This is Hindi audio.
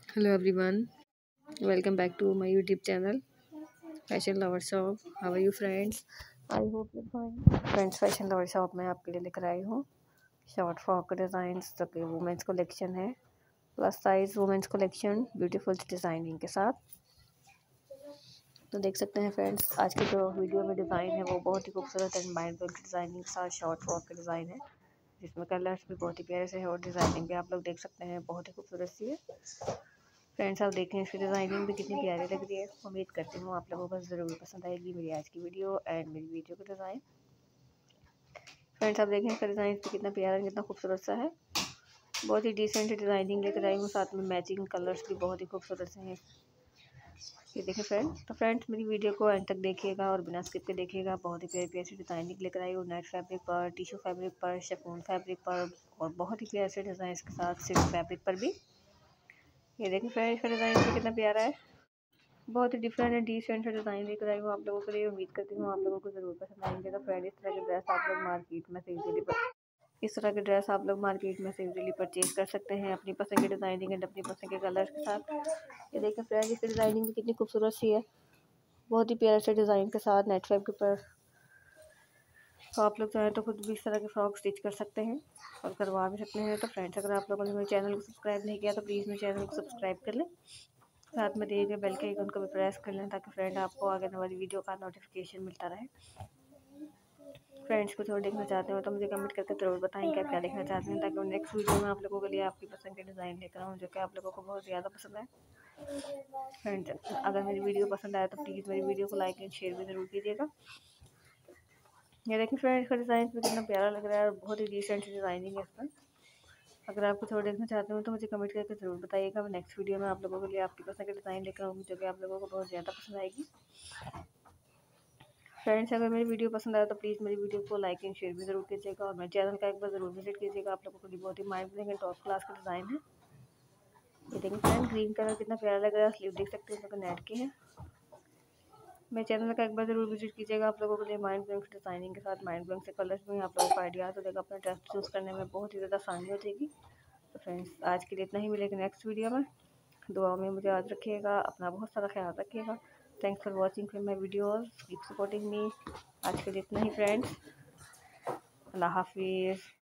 Hello everyone, welcome back to my YouTube channel Fashion Lover Shop. How are you friends? I hope you're fine. Friends, Fashion Lover Shop में आपके लिए लेकर आई हूँ शॉर्ट फ्रॉक डिज़ाइंस जो कि वुमेंस कलेक्शन है, plus size women's collection beautiful designing के साथ। तो देख सकते हैं फ्रेंड्स, आज की जो वीडियो में डिज़ाइन है वो बहुत ही खूबसूरत एंड माइंड ब्लोइंग डिज़ाइनिंग के साथ शॉर्ट फ्रॉक का डिज़ाइन है, जिसमें कलर्स भी बहुत ही प्यारे से है और डिज़ाइनिंग भी आप लोग देख सकते हैं बहुत ही खूबसूरत सी है। फ्रेंड्स, आप देखें इसकी डिज़ाइनिंग भी कितनी प्यारी लग रही है। उम्मीद करती हूँ आप लोगों को ज़रूर पसंद आएगी मेरी आज की वीडियो एंड मेरी वीडियो का डिज़ाइन। फ्रेंड्स, आप देखें इसका डिज़ाइन भी कितना प्यारा कितना खूबसूरत सा है। बहुत ही डिसेंट डिज़ाइनिंग लेकर आई हूँ, साथ में मैचिंग कलर्स भी बहुत ही खूबसूरत से हैं। ये देखें फ्रेंड्स, तो फ्रेंड्स मेरी वीडियो को एंड तक देखिएगा और बिना स्किप के देखिएगा। बहुत ही प्यारी प्यारी डिज़ाइनिंग लेकर आई हूँ, नेट फैब्रिक पर, टिश्यू फैब्रिक पर, शिफॉन फैब्रिक पर और बहुत ही प्यारे से डिज़ाइन के साथ सिल्क फैब्रिक पर भी। ये देखें फ्रेंड्स, इसका डिज़ाइन भी कितना प्यारा है। बहुत ही डिफरेंट एंड डिसेंट डिज़ाइन लेकर आई हूँ आप लोगों के लिए। उम्मीद करती हूँ आप लोगों को ज़रूर पसंद आएंगे। तो फ्रेंड, इस तरह के ड्रेस आप लोग मार्केट में से इजीली इस तरह के ड्रेस आप लोग मार्केट में से इजीली परचेज कर सकते हैं अपनी पसंद की डिज़ाइनिंग एंड अपनी पसंद के कलर के साथ। ये देखें फ्रेंड, इसकी डिज़ाइनिंग भी कितनी खूबसूरत सी है, बहुत ही प्यारे से डिज़ाइन के साथ नेट फैब्रिक के ऊपर। तो आप लोग चाहें तो खुद भी इस तरह के फ्रॉक स्टिच कर सकते हैं और करवा भी सकते हैं। तो फ्रेंड्स, अगर आप लोगों ने मेरे चैनल को सब्सक्राइब नहीं किया तो प्लीज़ मेरे चैनल को सब्सक्राइब कर लें, साथ में दिए गए बेल के आइकन को भी प्रेस कर लें ताकि फ्रेंड आपको आगे आने वाली वीडियो का नोटिफिकेशन मिलता रहे। फ्रेंड्स, कुछ और देखना चाहते हो तो मुझे कमेंट करके ज़रूर बताएं कि आप क्या देखना चाहते हैं, ताकि मैं नेक्स्ट वीडियो में आप लोगों के लिए आपकी पसंद के डिज़ाइन लेकर आऊँ जो कि आप लोगों को बहुत ज़्यादा पसंद है। फ्रेंड्स, अगर मेरी वीडियो पसंद आए तो प्लीज़ मेरी वीडियो को लाइक एंड शेयर भी ज़रूर कीजिएगा। ये देखिए फ्रेंड्स, इसका डिज़ाइन भी कितना प्यारा लग रहा है और बहुत ही डिसेंट डिज़ाइनिंग है इसमें। अगर आप कुछ और देखना चाहते हो तो मुझे कमेंट करके ज़रूर बताइएगा। मैं नेक्स्ट वीडियो में आप लोगों के लिए आपकी पसंद के डिज़ाइन लेकर आऊँगी जो कि आप लोगों को बहुत ज़्यादा पसंद आएगी। फ्रेंड्स, अगर मेरी वीडियो पसंद आए तो प्लीज़ मेरी वीडियो को लाइक एंड शेयर भी ज़रूर कीजिएगा और मेरे चैनल का एक बार ज़रूर विजिट कीजिएगा। आप लोगों को लिए बहुत ही mind blowing and top class का डिज़ाइन है। ये देखिए फ्रेंड, ग्रीन कलर कितना प्यारा लग रहा है, स्लीव देख सकते हैं जो कि नेट के हैं। मेरे चैनल का एक बार ज़रूर विजिट कीजिएगा। आप लोगों के लिए माइंड ब्लोइंग डिज़ाइनिंग के साथ माइंड ब्लोइंग से कलर्स भी आप लोगों को आइडिया हो जाएगा, अपना ड्रेस चूज़ करने में बहुत ही ज़्यादा आसानी हो जाएगी। तो फ्रेंड्स, आज के लिए इतना ही, मिलेगा नेक्स्ट वीडियो में। दुआ में मुझे याद रखिएगा, अपना बहुत सारा ख्याल रखिएगा। Thanks for watching my videos, keep supporting me. आज के लिए इतना ही फ्रेंड्स, अल्लाह हाफिज़।